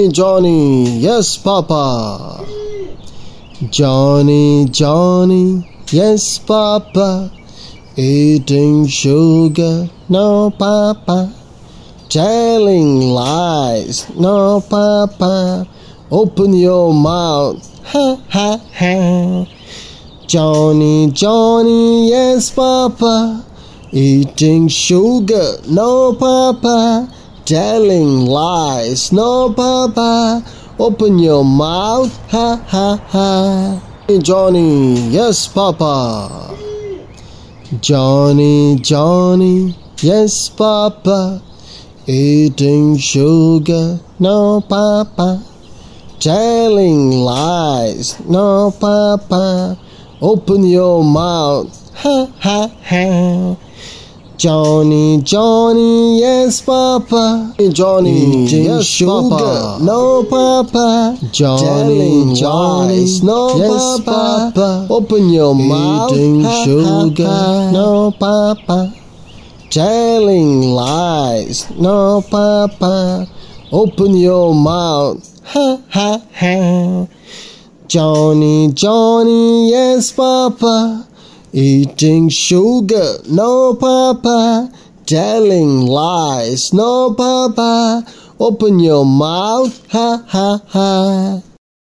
Johnny, yes, Papa. Johnny, Johnny, yes, Papa. Eating sugar, no, Papa. Telling lies, no, Papa. Open your mouth, ha, ha, ha. Johnny, Johnny, yes, Papa. Eating sugar, no, Papa. Telling lies, no, Papa. Open your mouth, ha, ha, ha. Johnny, yes, Papa. Johnny, Johnny, yes, Papa. Eating sugar, no, Papa. Telling lies, no, Papa. Open your mouth, ha, ha, ha. Johnny, Johnny, yes, Papa. Johnny, yes, sugar, Papa. No, Papa. Johnny, Johnny, no, yes, Papa. Open your mouth, ha, sugar, ha, ha. No, Papa. Telling lies, no, Papa. Open your mouth, ha, ha, ha. Johnny, Johnny, yes, Papa. Eating sugar, no, Papa. Telling lies, no, Papa. Open your mouth, ha, ha, ha.